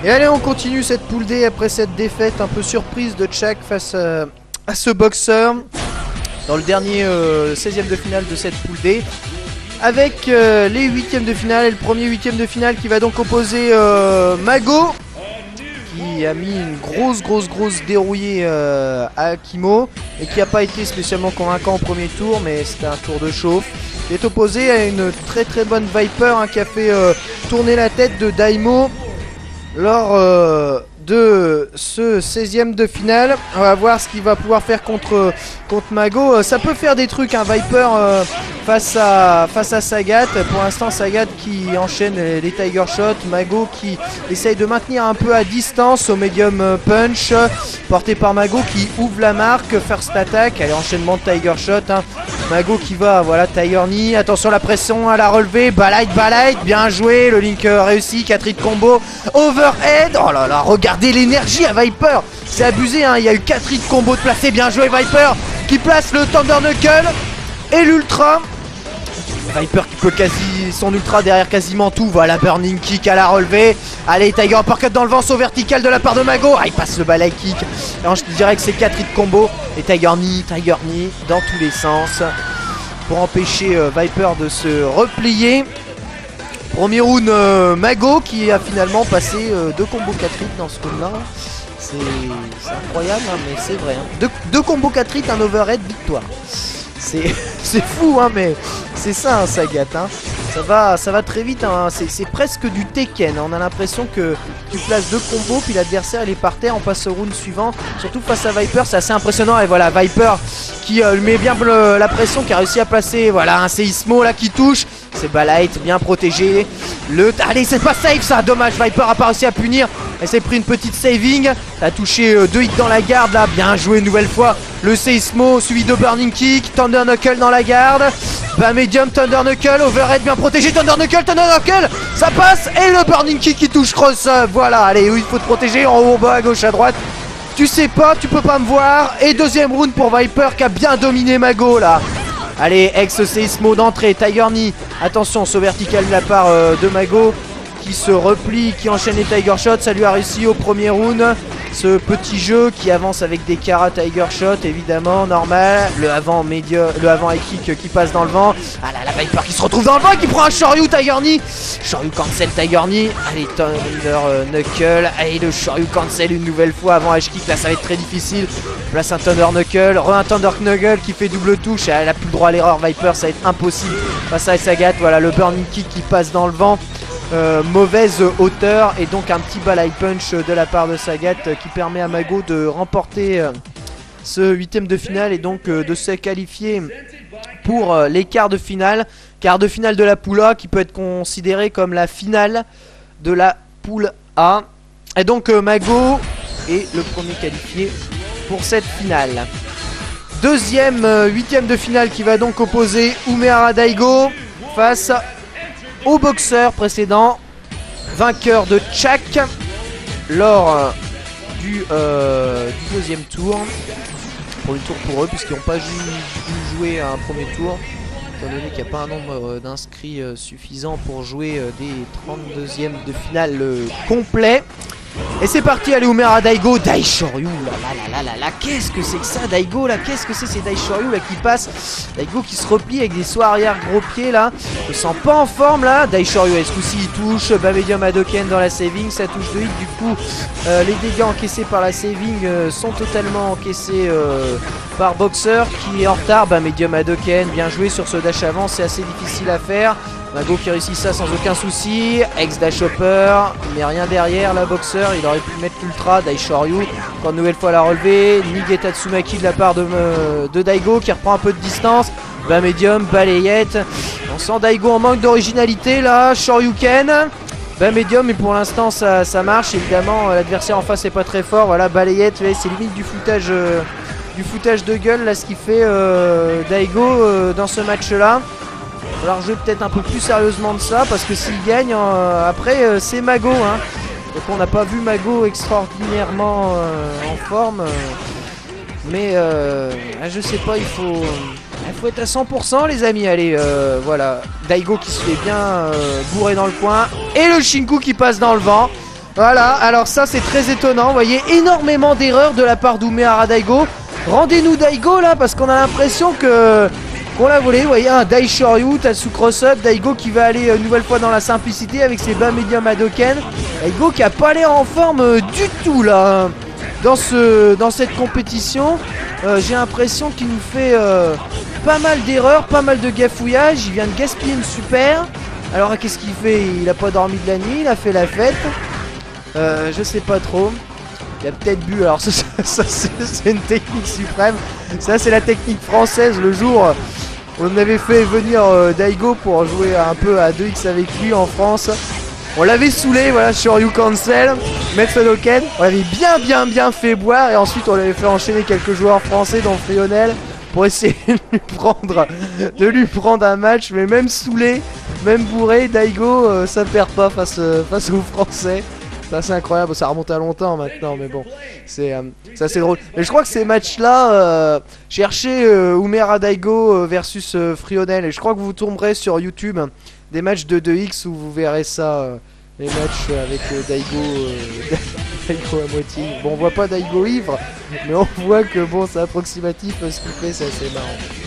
Et allez, on continue cette pool D après cette défaite un peu surprise de Chuck face à ce boxeur dans le dernier 16e de finale de cette pool D. Avec les 8e de finale et le premier 8e de finale qui va donc opposer Mago, qui a mis une grosse dérouillée à Akimo et qui n'a pas été spécialement convaincant au premier tour, mais c'était un tour de chauffe. Il est opposé à une très bonne Viper qui a fait tourner la tête de Daimo lors de ce 16e de finale. On va voir ce qu'il va pouvoir faire contre Mago. Ça peut faire des trucs, Viper face à Sagat. Pour l'instant, Sagat qui enchaîne les Tiger Shots, Mago qui essaye de maintenir un peu à distance au medium punch, porté par Mago qui ouvre la marque, first attack, allez, enchaînement de Tiger Shot, Mago qui va, voilà, Tiger Knee, attention la pression à la relever, Balight, bien joué, le link réussi, 4 hits combo, overhead, oh là là, regardez l'énergie à Viper, c'est abusé, il y a eu 4 hits combo de placé, bien joué Viper, qui place le Thunder Knuckle et l'ultra. Viper qui peut son ultra derrière quasiment tout. Voilà, burning kick à la relevée. Allez, Tiger uppercut dans le vent, saut vertical de la part de Mago. Il passe le balai kick. Alors, je te dirais que c'est 4 hits combo. Et Tiger knee dans tous les sens pour empêcher Viper de se replier. Premier round, Mago qui a finalement passé 2 combos 4 hits dans ce round là. C'est incroyable, mais c'est vrai. 2 combos 4 hits, un overhead, victoire. C'est fou, mais c'est ça, Sagat. Ça va très vite. C'est presque du Tekken. On a l'impression que tu places 2 combos, puis l'adversaire il est par terre. On passe au round suivant. Surtout face à Viper, c'est assez impressionnant. Et voilà, Viper qui lui met bien la pression, qui a réussi à placer un séismo là qui touche. C'est Balight, bien protégé. Allez, c'est pas safe ça. Dommage, Viper a pas réussi à punir. Elle s'est pris une petite saving. Elle a touché 2 hits dans la garde là. Bien joué une nouvelle fois. Le séismo suivi de burning kick. Thunder Knuckle dans la garde. Bas medium, Thunder Knuckle. Overhead bien protégé. Thunder Knuckle. Ça passe. Et le burning kick qui touche cross. Voilà, allez, il faut te protéger. En haut, en bas, à gauche, à droite. Tu sais pas, tu peux pas me voir. Et deuxième round pour Viper qui a bien dominé Mago là. Allez, ex-séismo d'entrée, Tiger Knee. Attention, saut vertical de la part de Mago qui se replie, qui enchaîne les Tiger Shots. Ça lui a réussi au premier round. Ce petit jeu qui avance avec des Kara Tiger Shot, évidemment, normal. Le avant high kick qui passe dans le vent. Ah là, la Viper qui se retrouve dans le vent et qui prend un Shoryu Tiger Knee. Shoryu cancel Tiger Knee. Allez, Thunder Knuckle. Allez, le Shoryu cancel une nouvelle fois avant H kick. Là, ça va être très difficile. Place un Thunder Knuckle. Un Thunder Knuckle qui fait double touche. Elle a plus le droit à l'erreur. Viper, ça va être impossible. Face à Sagat, voilà, le burning kick qui passe dans le vent. Mauvaise hauteur et donc un petit balai punch de la part de Sagat qui permet à Mago de remporter ce 8e de finale et donc de se qualifier pour les quarts de finale. Quart de finale de la poule A qui peut être considérée comme la finale de la poule A. Et donc Mago est le premier qualifié pour cette finale. Deuxième 8e de finale qui va donc opposer Umehara Daigo face au boxeur précédent, vainqueur de Chuck lors du deuxième tour. Premier tour pour eux puisqu'ils n'ont pas dû jouer à un premier tour, étant donné qu'il n'y a pas un nombre d'inscrits suffisant pour jouer des 32e de finale complet. Et c'est parti, allez, Umehara Daigo, Daishoryu, là, qu'est-ce que c'est que ça, Daigo, là, qu'est-ce que c'est ces Daishoryu, là, qui passent, Daigo qui se replie avec des sauts arrière gros pieds, là, je me sens pas en forme, là, Daishoryu, ce coup-ci, il touche, bas medium Hadoken dans la saving, ça touche de hit, du coup, les dégâts encaissés par la saving sont totalement encaissés par Boxer, qui est en retard, bas medium Hadoken, bien joué sur ce dash avant, c'est assez difficile à faire. Mago qui réussit ça sans aucun souci. Ex-dash hopper, mais rien derrière la Boxer. Il aurait pu mettre l'ultra. Daishoryu, encore une nouvelle fois la relevée. Nige Tatsumaki de la part de Daigo qui reprend un peu de distance. Bas médium, balayette. On sent Daigo en manque d'originalité là. Shoryuken. Bas médium, mais pour l'instant ça marche. Évidemment, l'adversaire en face n'est pas très fort. Voilà, balayette. C'est limite du foutage de gueule là ce qu'il fait Daigo dans ce match là. Il va falloir jouer peut-être un peu plus sérieusement de ça parce que s'il gagne après c'est Mago donc on n'a pas vu Mago extraordinairement en forme mais je sais pas, il faut être à 100% les amis. Allez, voilà, Daigo qui se fait bien bourrer dans le coin et le Shinku qui passe dans le vent. Voilà, alors ça c'est très étonnant, vous voyez, énormément d'erreurs de la part d'Umehara Daigo. Rendez-nous Daigo là, parce qu'on a l'impression que qu'on l'a volé, vous voyez, un Dai Shoryu, Tatsu Cross-Up, Daigo qui va aller une nouvelle fois dans la simplicité avec ses bas médium Hadoken. Daigo qui a pas l'air en forme du tout là, hein, dans cette compétition. J'ai l'impression qu'il nous fait pas mal d'erreurs, pas mal de gafouillage, il vient de gaspiller une super. Alors qu'est-ce qu'il fait? Il a pas dormi de la nuit, il a fait la fête. Je sais pas trop. Il a peut-être bu. Alors ça c'est une technique suprême. Ça c'est la technique française. Le jour où on avait fait venir Daigo pour jouer un peu à 2x avec lui en France, on l'avait saoulé, voilà, sur You Cancel, Maître Hadoken. On l'avait bien fait boire. Et ensuite on l'avait fait enchaîner quelques joueurs français dont Frionel pour essayer de lui prendre un match. Mais même saoulé, même bourré, Daigo ça perd pas face aux Français. C'est assez incroyable, ça remonte à longtemps maintenant, mais bon, c'est assez drôle. Mais je crois que ces matchs-là, cherchez Umehara Daigo versus Frionel, et je crois que vous tomberez sur YouTube des matchs de 2x où vous verrez ça, les matchs avec Daigo, Daigo à moitié. Bon, on voit pas Daigo ivre, mais on voit que bon, c'est approximatif ce qu'il fait, c'est assez marrant.